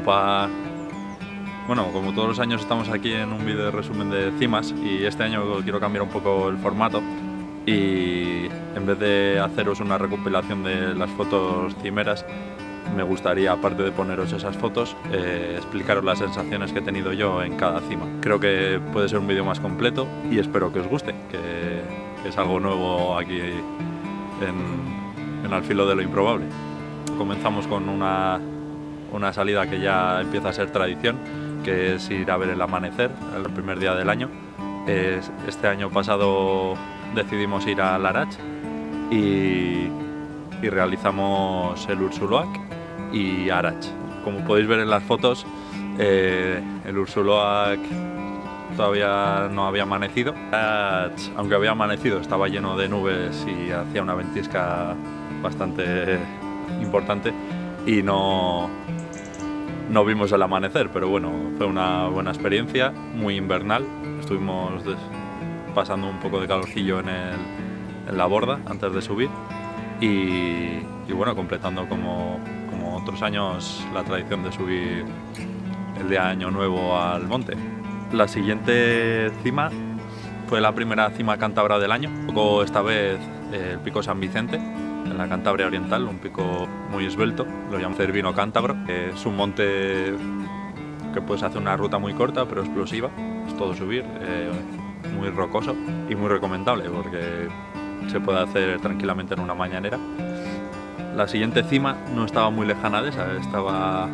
para... Bueno, como todos los años estamos aquí en un vídeo de resumen de cimas y este año quiero cambiar un poco el formato y en vez de haceros una recopilación de las fotos cimeras, me gustaría, aparte de poneros esas fotos, explicaros las sensaciones que he tenido yo en cada cima. Creo que puede ser un vídeo más completo y espero que os guste, que es algo nuevo aquí en Al Filo de lo Improbable. Comenzamos con una salida que ya empieza a ser tradición, que es ir a ver el amanecer el primer día del año. Este año pasado decidimos ir a Larach y realizamos el Ursuloak y Arach. Como podéis ver en las fotos, el Ursuloak todavía no había amanecido. Arach, aunque había amanecido, estaba lleno de nubes y hacía una ventisca bastante importante y no vimos el amanecer, pero bueno, fue una buena experiencia, muy invernal. Estuvimos pasando un poco de calorcillo en la borda antes de subir y bueno, completando como otros años la tradición de subir el día de Año Nuevo al monte. La siguiente cima fue la primera cima cántabra del año. Tocó esta vez el pico San Vicente, en la Cantabria Oriental, un pico muy esbelto, lo llaman Cervino Cántabro. Es un monte que puedes hacer una ruta muy corta pero explosiva, es todo subir, muy rocoso y muy recomendable porque se puede hacer tranquilamente en una mañanera. La siguiente cima no estaba muy lejana de esa, estaba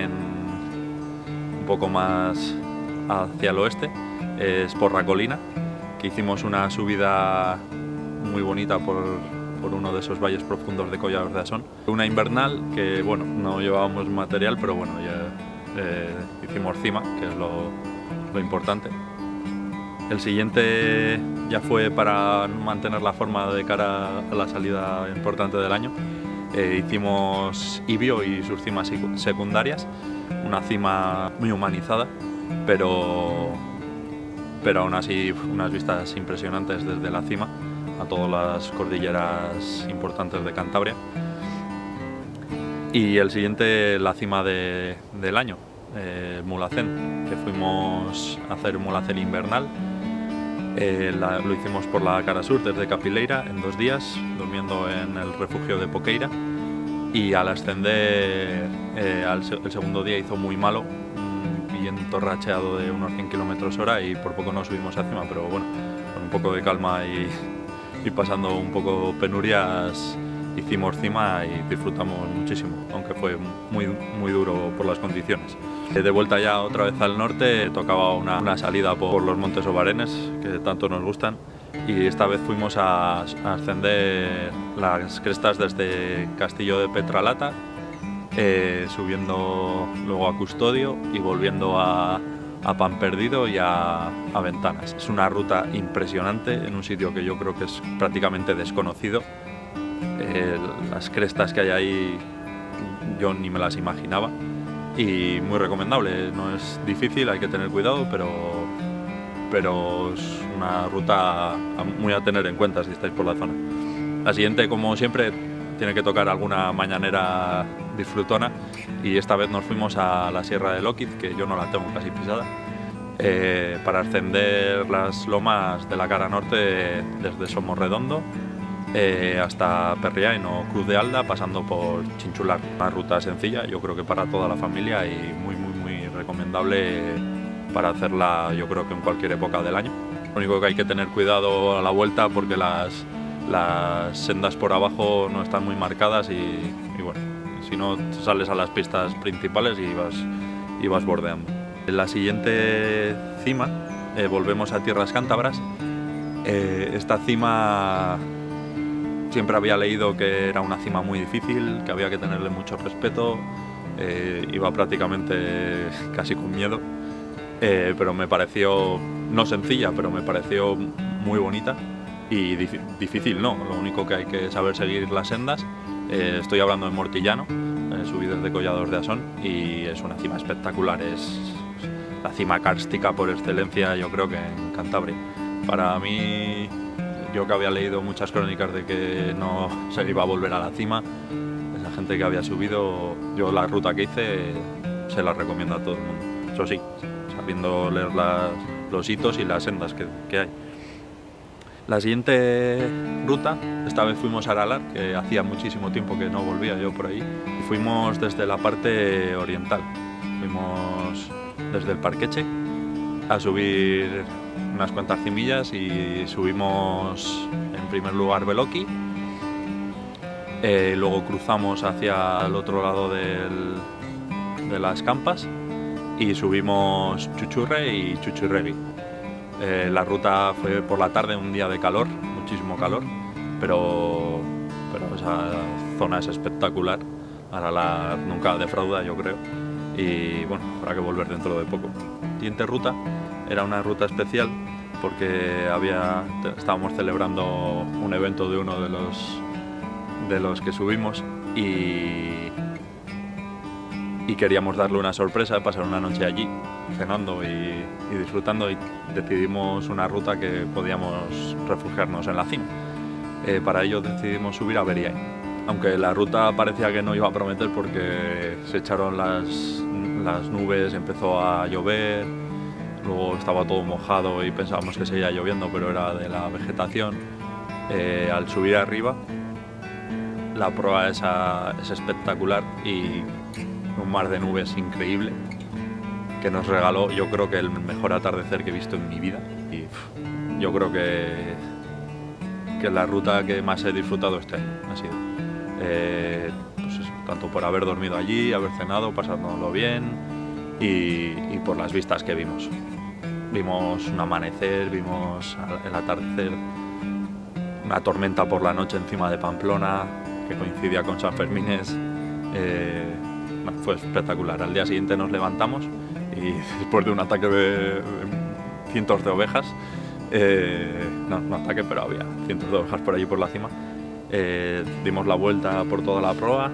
un poco más hacia el oeste, es Porracolina, que hicimos una subida muy bonita por uno de esos valles profundos de Collados de Asón. Una invernal que, bueno, no llevábamos material, pero bueno, ya hicimos cima, que es lo importante. El siguiente ya fue para mantener la forma de cara a la salida importante del año. Hicimos Ibio y sus cimas secundarias, una cima muy humanizada, pero aún así unas vistas impresionantes desde la cima a todas las cordilleras importantes de Cantabria. Y el siguiente, la cima del año, Mulhacén, que fuimos a hacer Mulhacén invernal. Lo hicimos por la cara sur desde Capileira en 2 días, durmiendo en el refugio de Poqueira, y al ascender el segundo día hizo muy malo, un viento racheado de unos 100 km/h y por poco no subimos a cima, pero bueno, con un poco de calma y pasando un poco penurias hicimos cima y disfrutamos muchísimo, aunque fue muy duro por las condiciones. De vuelta ya otra vez al norte, tocaba una salida por los Montes Obarenes, que tanto nos gustan, y esta vez fuimos a ascender las crestas desde Castillo de Petralata, subiendo luego a Custodio y volviendo a Pan Perdido y a Ventanas. Es una ruta impresionante en un sitio que yo creo que es prácticamente desconocido. Las crestas que hay ahí yo ni me las imaginaba y muy recomendable. No es difícil, hay que tener cuidado, pero es una ruta muy a tener en cuenta si estáis por la zona. La siguiente, como siempre, tiene que tocar alguna mañanera disfrutona y esta vez nos fuimos a la Sierra de Lóquiz, que yo no la tengo casi pisada, para ascender las lomas de la cara norte desde Somorredondo hasta Perriain o Cruz de Alda, pasando por Chinchular. Una ruta sencilla, yo creo que para toda la familia y muy recomendable para hacerla, yo creo que en cualquier época del año. Lo único que hay que tener cuidado a la vuelta porque las sendas por abajo no están muy marcadas y bueno, si no sales a las pistas principales y vas bordeando. En la siguiente cima volvemos a tierras cántabras. Esta cima siempre había leído que era una cima muy difícil, que había que tenerle mucho respeto, iba prácticamente casi con miedo, pero me pareció, no sencilla, pero me pareció muy bonita y difícil no, lo único que hay que saber seguir las sendas. Estoy hablando de Mortillano, subí desde Collados de Asón y es una cima espectacular, es la cima kárstica por excelencia, yo creo que en Cantabria. Para mí, yo que había leído muchas crónicas de que no se iba a volver a la cima, esa gente que había subido, yo la ruta que hice se la recomiendo a todo el mundo. Eso sí, sabiendo leer los hitos y las sendas que hay. La siguiente ruta, esta vez fuimos a Aralar, que hacía muchísimo tiempo que no volvía yo por ahí. Fuimos desde la parte oriental, fuimos desde el Parqueche a subir unas cuantas cimillas y subimos en primer lugar Beloki, luego cruzamos hacia el otro lado de las Campas y subimos Chuchurre y Chuchurregui. La ruta fue por la tarde, un día de calor, muchísimo calor, pero esa zona es espectacular. Aralar nunca defrauda, yo creo, y bueno, habrá que volver dentro de poco. La siguiente ruta era una ruta especial porque estábamos celebrando un evento de uno de los que subimos y queríamos darle una sorpresa, pasar una noche allí cenando y disfrutando, y decidimos una ruta que podíamos refugiarnos en la cima. Para ello decidimos subir a Beriain, aunque la ruta parecía que no iba a prometer porque se echaron las nubes, empezó a llover, luego estaba todo mojado y pensábamos que seguía lloviendo, pero era de la vegetación. Al subir arriba, la proa es espectacular y un mar de nubes increíble que nos regaló, yo creo que el mejor atardecer que he visto en mi vida, y yo creo que la ruta que más he disfrutado este año ha sido. Pues eso, tanto por haber dormido allí, haber cenado, pasárnoslo bien y por las vistas que vimos. Vimos un amanecer, vimos el atardecer, una tormenta por la noche encima de Pamplona que coincidía con San Fermines. Fue espectacular. Al día siguiente nos levantamos y después de un ataque de cientos de ovejas, no un ataque, pero había cientos de ovejas por allí por la cima, dimos la vuelta por toda la proa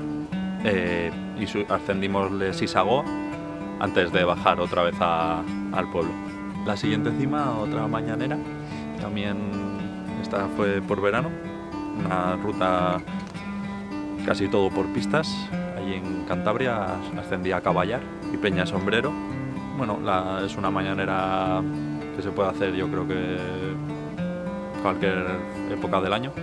y ascendimos de Sisagoa antes de bajar otra vez al pueblo. La siguiente cima, otra mañanera, también esta fue por verano, una ruta casi todo por pistas. Allí en Cantabria ascendí a Caballar y Peña Sombrero. Bueno, es una mañanera que se puede hacer, yo creo que cualquier época del año.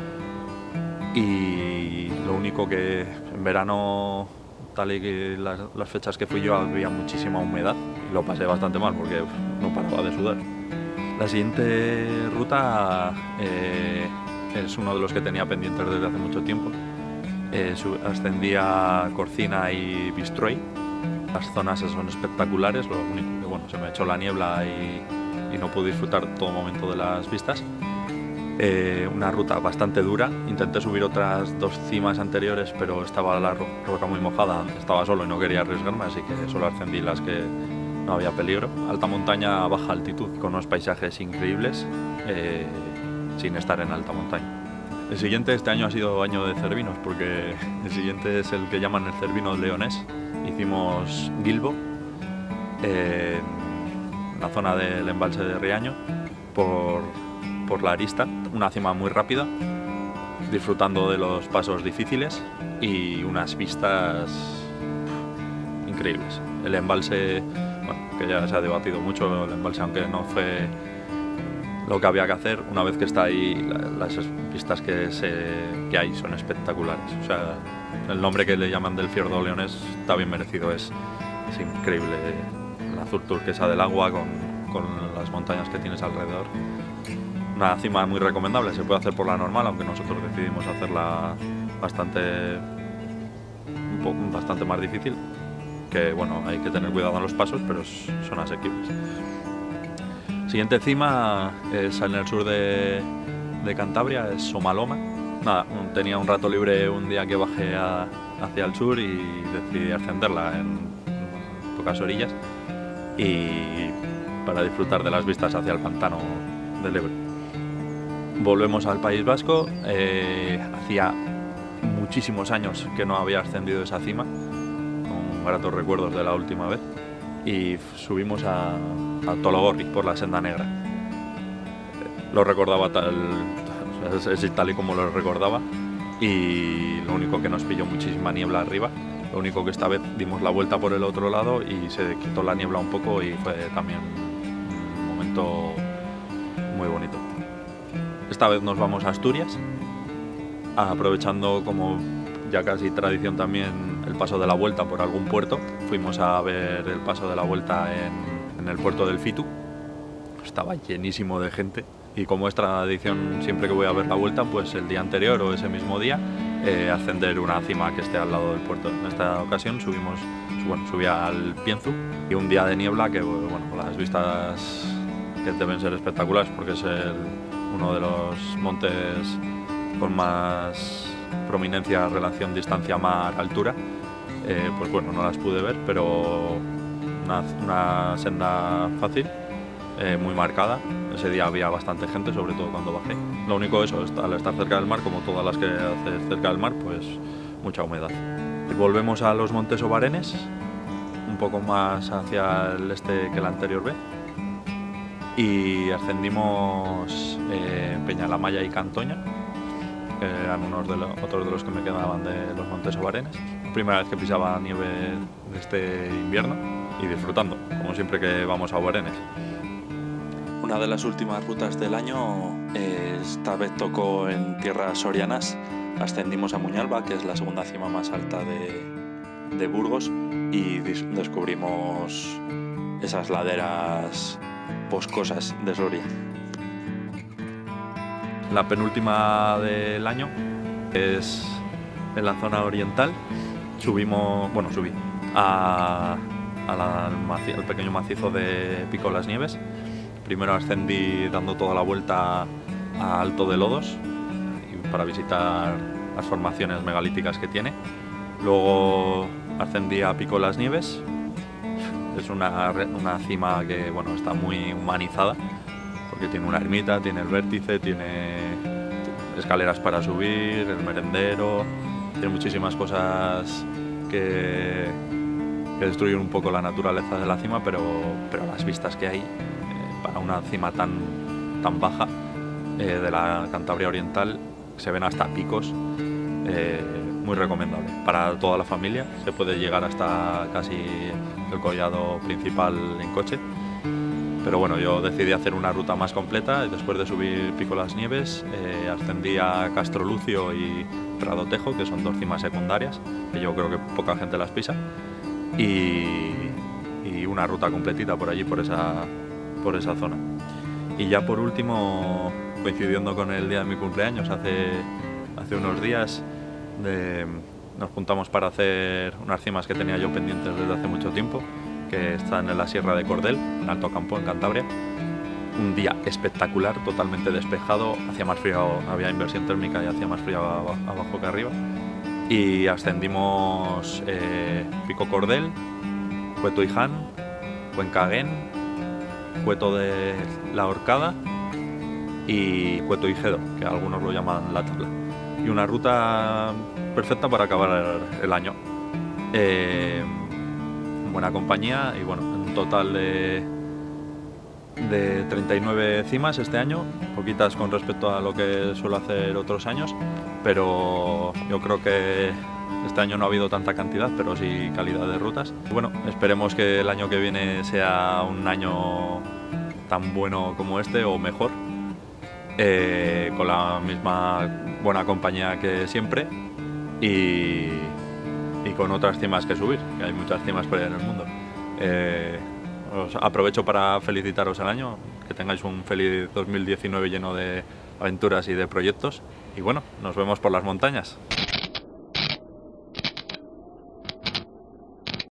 Y lo único que en verano, tal y que las fechas que fui yo, había muchísima humedad y lo pasé bastante mal porque no paraba de sudar. La siguiente ruta es uno de los que tenía pendientes desde hace mucho tiempo. Ascendí a Corcina y Bistroy. Las zonas son espectaculares, lo único que bueno, se me echó la niebla y no pude disfrutar todo momento de las vistas. Una ruta bastante dura, intenté subir otras dos cimas anteriores, pero estaba la roca muy mojada, estaba solo y no quería arriesgarme, así que solo ascendí las que no había peligro. Alta montaña a baja altitud, con unos paisajes increíbles, sin estar en alta montaña. El siguiente, este año ha sido año de cervinos, porque el siguiente es el que llaman el cervino leonés. Hicimos Guilbo, en la zona del embalse de Riaño, por la arista, una cima muy rápida, disfrutando de los pasos difíciles y unas vistas increíbles. El embalse, bueno, que ya se ha debatido mucho, el embalse, aunque no fue lo que había que hacer, una vez que está ahí, las vistas que hay son espectaculares. O sea, el nombre que le llaman del fiordo leonés está bien merecido, es increíble el azul turquesa del agua con las montañas que tienes alrededor. Una cima muy recomendable, se puede hacer por la normal, aunque nosotros decidimos hacerla bastante más difícil, que bueno, hay que tener cuidado en los pasos, pero son asequibles. Siguiente cima es en el sur de Cantabria, es Somaloma. Nada, tenía un rato libre un día que bajé hacia el sur y decidí ascenderla en pocas orillas y para disfrutar de las vistas hacia el pantano del Ebro. Volvemos al País Vasco. Hacía muchísimos años que no había ascendido esa cima, con gratos recuerdos de la última vez, y subimos a Tologorri por la Senda Negra. Lo recordaba es tal y como lo recordaba, y lo único que nos pilló muchísima niebla arriba Lo único que esta vez dimos la vuelta por el otro lado y se quitó la niebla un poco y fue también un momento muy bonito. Esta vez nos vamos a Asturias, aprovechando, como ya casi tradición también, el paso de la vuelta por algún puerto. Fuimos a ver el paso de la vuelta en el puerto del Fitu. Estaba llenísimo de gente y, como es tradición, siempre que voy a ver la vuelta, pues el día anterior o ese mismo día ascender una cima que esté al lado del puerto. En esta ocasión subí al Pienzu, y un día de niebla que, bueno, las vistas que deben ser espectaculares porque es uno de los montes con más prominencia relación distancia mar-altura. Pues bueno, no las pude ver, pero una senda fácil, muy marcada. Ese día había bastante gente, sobre todo cuando bajé. Lo único eso, al estar cerca del mar, como todas las que haces cerca del mar, pues mucha humedad. Y volvemos a los Montes Obarenes, un poco más hacia el este que la anterior vez, y ascendimos Peñalamaya y Cantoña, que eran otros de los que me quedaban de los Montes Obarenes. Primera vez que pisaba nieve de este invierno y disfrutando, como siempre que vamos a Obarenes. Una de las últimas rutas del año, esta vez tocó en tierras sorianas. Ascendimos a Muñalba, que es la segunda cima más alta de Burgos, y descubrimos esas laderas boscosas de Soria. La penúltima del año es en la zona oriental. Subí al pequeño macizo de Pico Las Nieves. Primero ascendí dando toda la vuelta a Alto de Lodos para visitar las formaciones megalíticas que tiene. Luego ascendí a Pico Las Nieves. Es una cima que, bueno, está muy humanizada porque tiene una ermita, tiene el vértice, tiene escaleras para subir, el merendero, tiene muchísimas cosas que destruyen un poco la naturaleza de la cima, pero las vistas que hay para una cima tan baja de la Cantabria Oriental, se ven hasta picos, muy recomendable. Para toda la familia, se puede llegar hasta casi el collado principal en coche, pero bueno, yo decidí hacer una ruta más completa y después de subir Pico Las Nieves ascendí a Castro Lucio y Prado Tejo, que son dos cimas secundarias, que yo creo que poca gente las pisa, y una ruta completita por allí, por esa zona. Y ya por último, coincidiendo con el día de mi cumpleaños, hace unos días, nos juntamos para hacer unas cimas que tenía yo pendientes desde hace mucho tiempo, que están en la Sierra de Cordel, en Alto Campo, en Cantabria. Un día espectacular, totalmente despejado, hacía más frío, había inversión térmica y hacía más frío abajo que arriba. Y ascendimos Pico Cordel, Cueto Hiján, Cuencaguén, Cueto de la Horcada y Cueto Ijedo, que algunos lo llaman la tabla. Y una ruta perfecta para acabar el año. Buena compañía y, bueno, un total de 39 cimas este año, poquitas con respecto a lo que suelo hacer otros años, pero yo creo que este año no ha habido tanta cantidad, pero sí calidad de rutas. Bueno, esperemos que el año que viene sea un año tan bueno como este o mejor, con la misma buena compañía que siempre y con otras cimas que subir, que hay muchas cimas por ahí en el mundo. Os aprovecho para felicitaros el año, que tengáis un feliz 2019 lleno de aventuras y de proyectos, y bueno, nos vemos por las montañas.